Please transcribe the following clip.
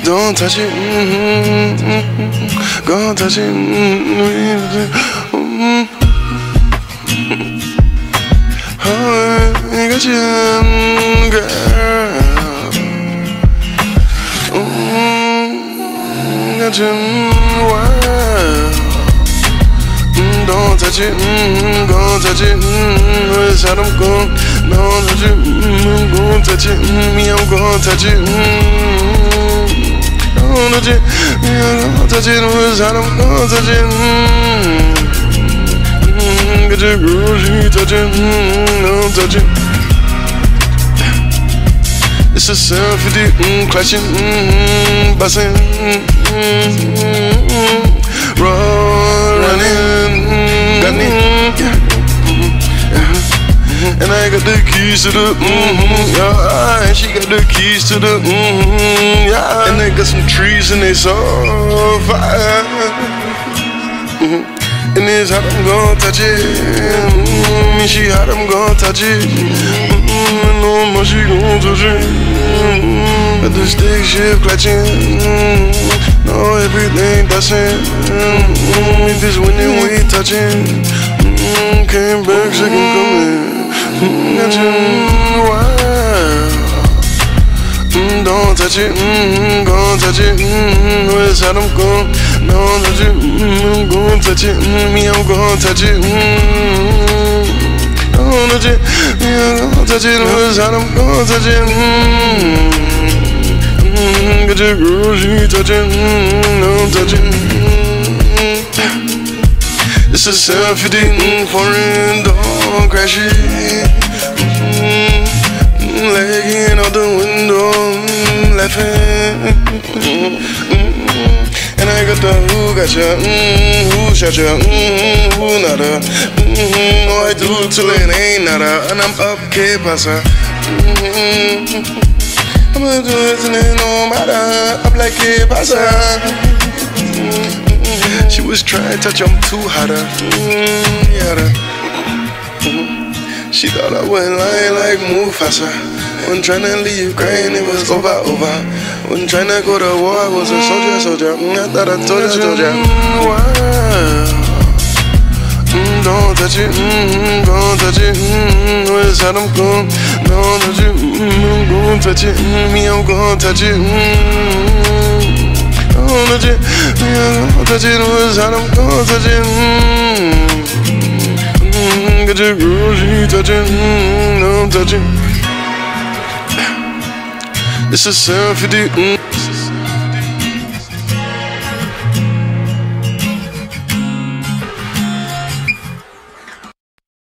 Don't touch it, Don't touch it, I got you, girl. Got you, world. Don't touch it, don't touch it, it's how I'm going. Don't touch it, gon' touch it, me, I'm gon' touch it. Don't touch it, me, I'm gon' touch it, it's how I'm gon' touch it. Get your girl, she touch it, don't touch it. It's a 750, clashing, bussin', running, gunning, and I got the keys to the yeah, and she got the keys to the yeah, and they got some trees and they so fire, and it's hot, I'm gon' touch it, she hot, I'm gon' touch it, no more she gon' touch it, got the stick shift clutching, no everything dancing, if it's winning we touching, came back second coming. Got you, wild. Don't touch it, gon' touch it, it's how I'm gon'. Don't touch it, gon' touch it, me, I'm gon' touch it. Don't touch it, me, I'm gon' touch it, it's how I'm gon' touch it. Got your girl, she touching, don't touch it. It's a 750, foreign, don't crash it. Legging out the window, laughing. And I got the who got ya, who shot ya, who nada. Oh, I do till it ain't nada, and I'm up, que pasa. I'm gonna do it and it no matter, up like que pasa. She was trying to touch, I'm too hotter. She thought I wouldn't lie like Mufasa. Wasn't tryna leave crying, it was over. Wasn't tryna go to war, I was a soldier. I thought I told ya. Don't touch it, don't touch it, it's how I'm gon'. Don't touch it, gon' touch it, me, I'm gon' touch it. Don't touch it, me, I'm gon' touch it, it's how I'm gon' touch it. Get your girl, she touching, don't touch it. It's a 750.